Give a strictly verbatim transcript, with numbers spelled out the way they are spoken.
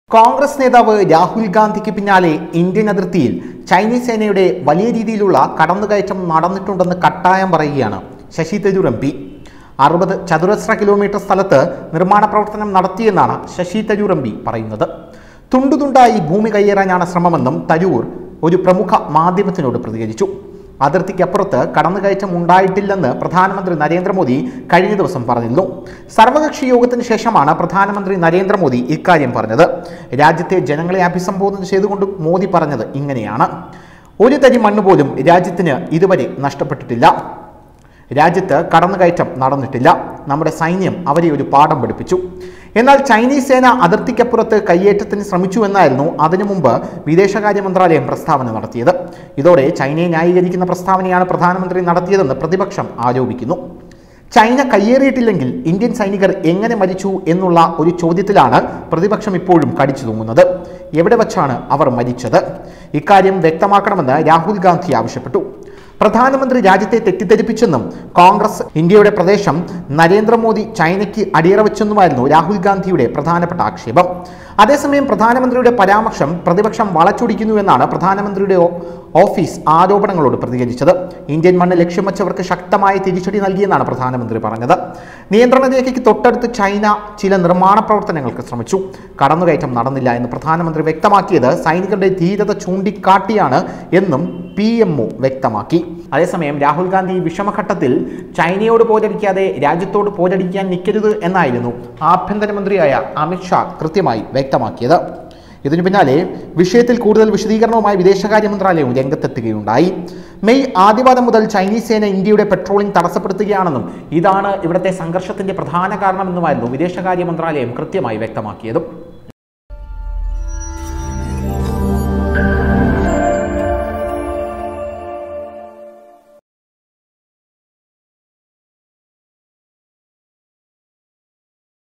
കോൺഗ്രസ് നേതാവ് രാഹുൽ ഗാന്ധിക്ക് പിന്നാലെ ഇന്ത്യൻ അതിർത്തിയിൽ ചൈനീസ് സേനയുടെ വലിയ രീതിയിലുള്ള കടന്നുകയറ്റം നടന്നിട്ടുണ്ടെന്ന് കട്ടായം പറയുകയാണ് ശശി തരൂർ എം പി. അറുപത് ചതുരശ്ര കിലോമീറ്റർ സ്ഥലത്ത് നിർമ്മാണ പ്രവർത്തനം നടത്തിയെന്നാണ് ശശി തരൂർ എം പി പറയുന്നത്. തുണ്ടുതുണ്ടായി ഭൂമി കയ്യേറാനാണ് ശ്രമമെന്നും തരൂർ ഒരു പ്രമുഖ മാധ്യമത്തിനോട് പ്രതികരിച്ചു. അതിർത്തിക്കപ്പുറത്ത് കടന്നുകയറ്റം ഉണ്ടായിട്ടില്ലെന്ന് പ്രധാനമന്ത്രി നരേന്ദ്രമോദി കഴിഞ്ഞ ദിവസം പറഞ്ഞിരുന്നു. സർവകക്ഷി യോഗത്തിന് ശേഷമാണ് പ്രധാനമന്ത്രി നരേന്ദ്രമോദി ഇക്കാര്യം പറഞ്ഞത്. രാജ്യത്തെ ജനങ്ങളെ അഭിസംബോധന ചെയ്തുകൊണ്ട് മോദി പറഞ്ഞത് ഇങ്ങനെയാണ്: ഒരു തരി മണ്ണ് പോലും രാജ്യത്തിന് ഇതുവരെ നഷ്ടപ്പെട്ടിട്ടില്ല. രാജ്യത്ത് കടന്നുകയറ്റം നടന്നിട്ടില്ല. നമ്മുടെ സൈന്യം അവരെ ഒരു പാഠം പഠിപ്പിച്ചു. എന്നാൽ ചൈനീസ് സേന അതിർത്തിക്കപ്പുറത്ത് കയ്യേറ്റത്തിന് ശ്രമിച്ചു എന്നായിരുന്നു അതിനു മുമ്പ് വിദേശകാര്യ മന്ത്രാലയം പ്രസ്താവന നടത്തിയത്. ഇതോടെ ചൈനയെ ന്യായീകരിക്കുന്ന പ്രസ്താവനയാണ് പ്രധാനമന്ത്രി നടത്തിയതെന്ന് പ്രതിപക്ഷം ആരോപിക്കുന്നു. ചൈന കയ്യേറിയിട്ടില്ലെങ്കിൽ ഇന്ത്യൻ സൈനികർ എങ്ങനെ മരിച്ചു എന്നുള്ള ഒരു ചോദ്യത്തിലാണ് പ്രതിപക്ഷം ഇപ്പോഴും കടിച്ചു തൂങ്ങുന്നത്. എവിടെ വച്ചാണ് അവർ മരിച്ചത്? ഇക്കാര്യം വ്യക്തമാക്കണമെന്ന് രാഹുൽ ഗാന്ധി ആവശ്യപ്പെട്ടു. പ്രധാനമന്ത്രി രാജ്യത്തെ തെറ്റിദ്ധരിപ്പിച്ചെന്നും കോൺഗ്രസ് ഇന്ത്യയുടെ പ്രദേശം നരേന്ദ്രമോദി ചൈനയ്ക്ക് അടിയറ വെച്ചെന്നുമായിരുന്നു രാഹുൽ ഗാന്ധിയുടെ പ്രധാനപ്പെട്ട ആക്ഷേപം. അതേസമയം പ്രധാനമന്ത്രിയുടെ പരാമർശം പ്രതിപക്ഷം വളച്ചൊടിക്കുന്നുവെന്നാണ് പ്രധാനമന്ത്രിയുടെ ഓഫീസ് ആരോപണങ്ങളോട് പ്രതികരിച്ചത്. ഇന്ത്യൻ മണ്ണ് ലക്ഷ്യം വച്ചവർക്ക് ശക്തമായ തിരിച്ചടി നൽകിയെന്നാണ് പ്രധാനമന്ത്രി പറഞ്ഞത്. നിയന്ത്രണ രേഖയ്ക്ക് തൊട്ടടുത്ത് ചൈന ചില നിർമ്മാണ പ്രവർത്തനങ്ങൾക്ക് ശ്രമിച്ചു. കടന്നുകയറ്റം നടന്നില്ല എന്ന് പ്രധാനമന്ത്രി വ്യക്തമാക്കിയത് സൈനികരുടെ ധീരത ചൂണ്ടിക്കാട്ടിയാണ് എന്നും പി എം ഒ വ്യക്തമാക്കി. അതേസമയം രാഹുൽ ഗാന്ധി വിഷമഘട്ടത്തിൽ ചൈനയോട് പോരടിക്കാതെ രാജ്യത്തോട് പോരടിക്കാൻ നിൽക്കരുത് എന്നായിരുന്നു ആഭ്യന്തരമന്ത്രിയായ അമിത്ഷാ കൃത്യമായി വ്യക്തമാക്കിയത്. ഇതിനു പിന്നാലെ വിഷയത്തിൽ കൂടുതൽ വിശദീകരണവുമായി വിദേശകാര്യ മന്ത്രാലയവും രംഗത്തെത്തുകയുണ്ടായി. മെയ് ആദ്യപാദം മുതൽ ചൈനീസ് സേന ഇന്ത്യയുടെ പെട്രോളിംഗ് തടസ്സപ്പെടുത്തുകയാണെന്നും ഇതാണ് ഇവിടുത്തെ സംഘർഷത്തിന്റെ പ്രധാന കാരണമെന്നുമായിരുന്നു വിദേശകാര്യ മന്ത്രാലയം കൃത്യമായി വ്യക്തമാക്കിയതും.